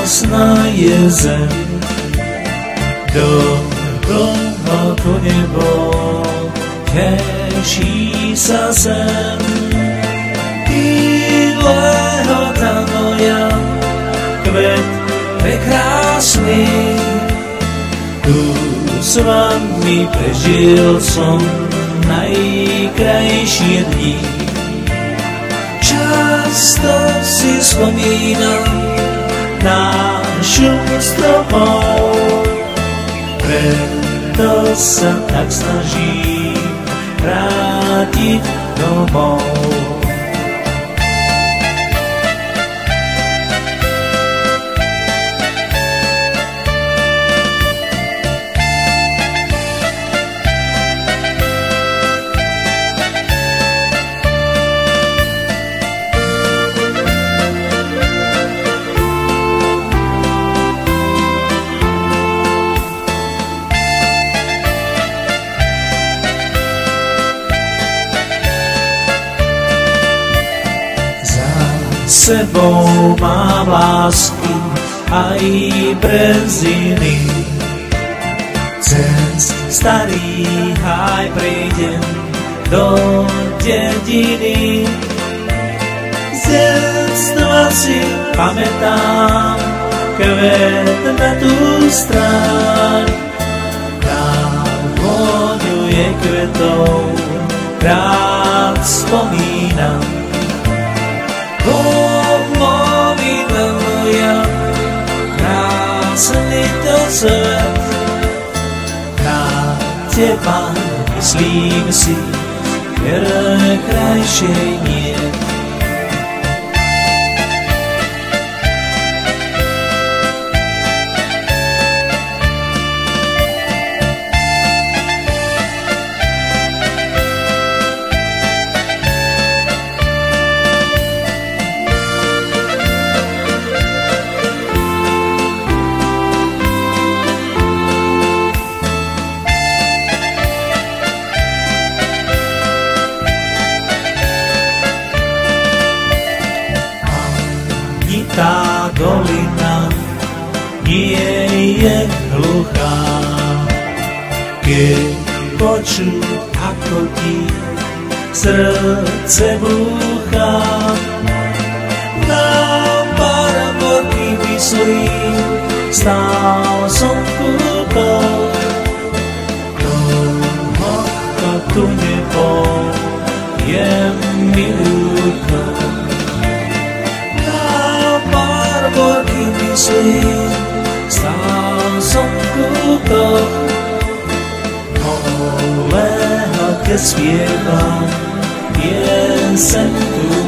krásna je zem, dobro to nebo, teší sa sem. Lehota moja, kvet prekrásny, tu s vami prežil som najkrajšie dni. Často si spomínam našu stropou, preto sa tak snažím vrátiť domov. Sebou mám lásky aj breziny. Cez starý háj prejdem do dediny. Z detstva si pamätám kvet na tú stráň. Tam voňuje kvetov, rád spomínam. Domovina moja, krásny to svet. Na teba myslím si, krajšie nie. Tá dolina nie je hluchá, keď poču, ako ti srdce búcha. Na paraborky myslím, stál som kútok, toho, kto tu nebol, je mi ľúto. Stál som kútok, holého, keď spievam pieseň tu.